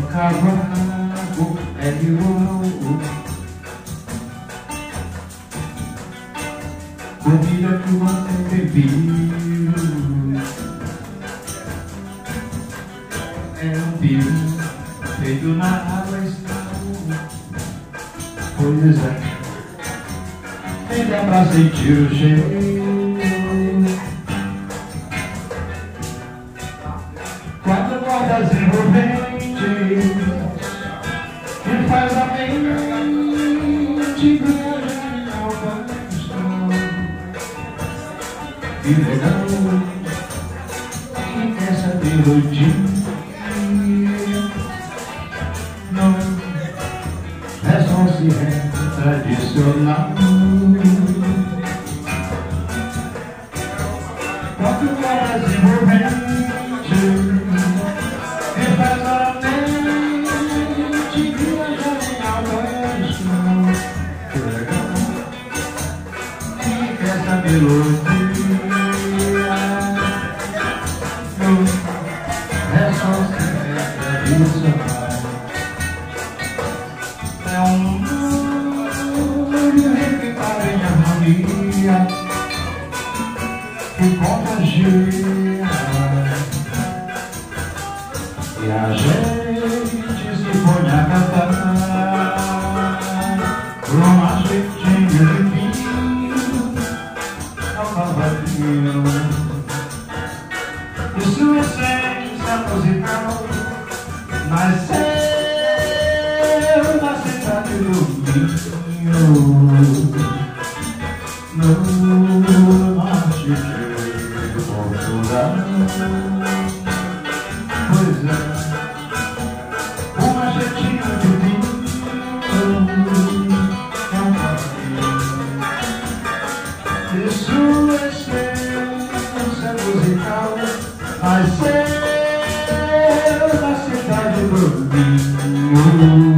cavaco é de ouro, comida que mantém tempero, é um piro feito na água estável. Pois é, nem dá pra sentir o cheiro. Quatro cordas envolventes que faz a mente viajar ao bastão. Que legal, e essa melodia não é só se tradicional. Quatro cordas envolventes que faz a mente viajar ao bastão. Que legal, e essa melodia é só se tradicional. É um mundo repitar em harmonia que contagia, e a gente se põe a cantar uma jeitinha de vinho ao cavaquinho. E sua essência musical nasceu na cidade do Minho, no norte de Portugal. Pois é, uma jeitinha de vinho é um cavaquinho. E sua essência musical nasceu na cidade do Minho,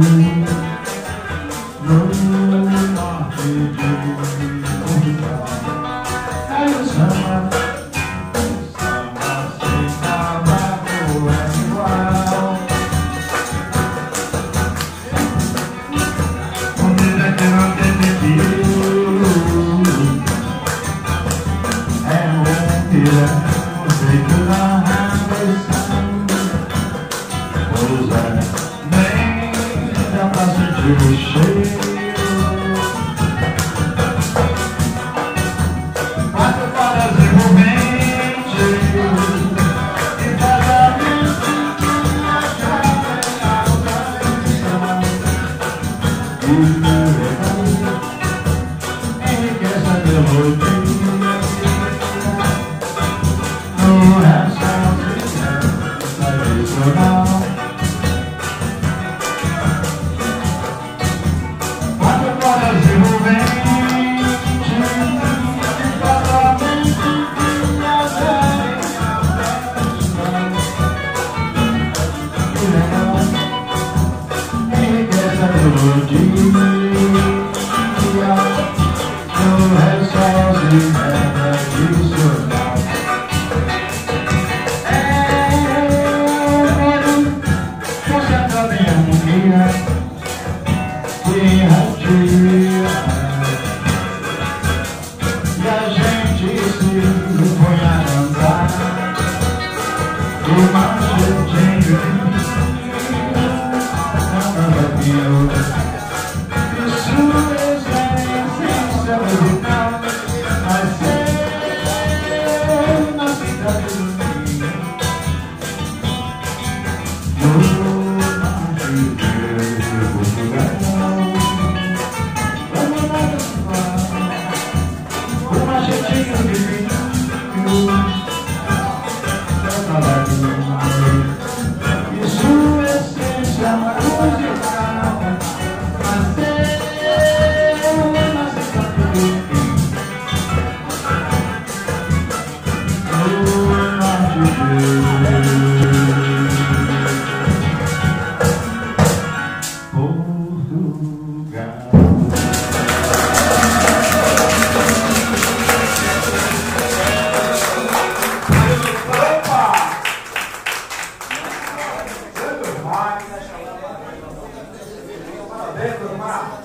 no norte de Portugal. Aí o samba sem cavaco é igual. Comida que não tem tempero é um pirão feito na raição. Pois é, nem dá pra sentir o cheiro. Quatro cordas envolventes que faz a mente viajar ao bastão. Enriquece a melodia, não é só tradicional. Quatro cordas envolventes que faz a mente viajar ao bastão. Que legal, enriquece a melodia, não é só tradicional. Concentrado em harmonia que irradia, e a gente se põe a cantar uma jeitinho de vinho ao cavaquinho. E sua essência musical nasceu na cidade do Minho, no norte de Portugal. dentro do mar.